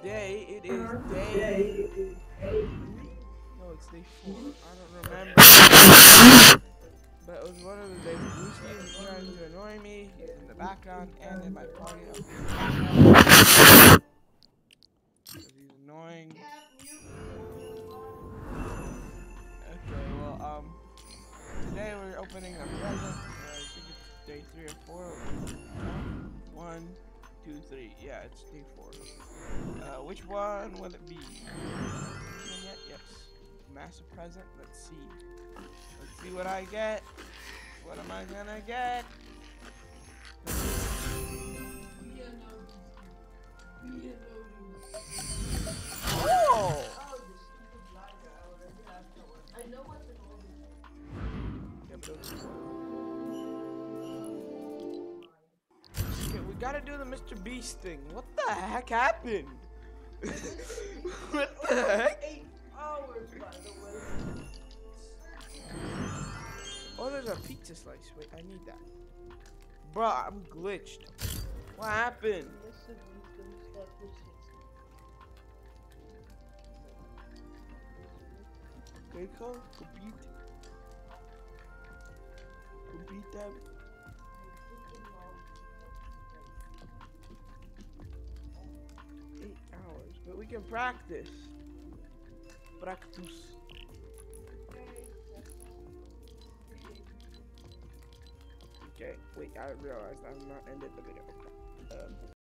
day. It is day. No, it's day 4. I don't remember. But it was one of the days. Lucy is trying to annoy me. He's in the background and in my pocket. Because he's annoying. Okay, well, today we're opening a present. I think it's day 3 or 4. 1, 2, 3. Yeah, it's day 4. Which one will it be? Yet? Yes. Massive present. Let's see. Let's see what I get. What am I gonna get? Oh! Okay, we gotta do the Mr. Beast thing. What the heck happened? What the heck? 8 hours, by the way. Oh, there's a pizza slice. Wait, I need that. Bruh, I'm glitched. What happened? Okay, go. Compete them. 8 hours. But we can practice. Practice. Okay, wait, I realized I'm not ended the video.